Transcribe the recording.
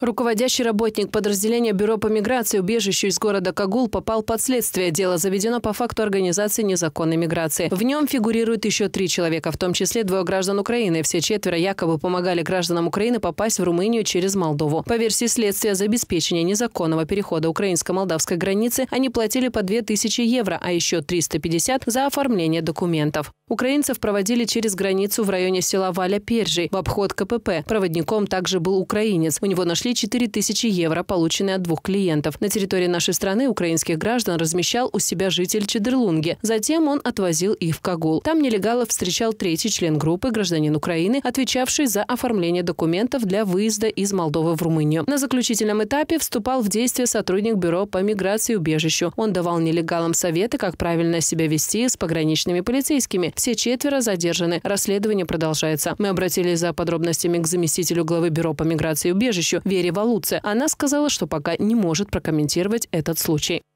Руководящий работник подразделения Бюро по миграции и убежищу из города Кагул попал под следствие. Дело заведено по факту организации незаконной миграции. В нем фигурирует еще 3 человека, в том числе 2 граждан Украины. Все 4 якобы помогали гражданам Украины попасть в Румынию через Молдову. По версии следствия, за обеспечение незаконного перехода украинско-молдавской границы они платили по 2000 евро, а еще 350 за оформление документов. Украинцев проводили через границу в районе села Валя-Пержий в обход КПП. Проводником также был украинец. У него нашли 4000 евро, полученные от 2 клиентов. На территории нашей страны украинских граждан размещал у себя житель Чедерлунги. Затем он отвозил их в Кагул. Там нелегалов встречал 3-й член группы, гражданин Украины, отвечавший за оформление документов для выезда из Молдовы в Румынию. На заключительном этапе вступал в действие сотрудник Бюро по миграции и убежищу. Он давал нелегалам советы, как правильно себя вести с пограничными полицейскими. Все 4 задержаны. Расследование продолжается. Мы обратились за подробностями к заместителю главы Бюро по миграции и убежищу Вере Валуце. Она сказала, что пока не может прокомментировать этот случай.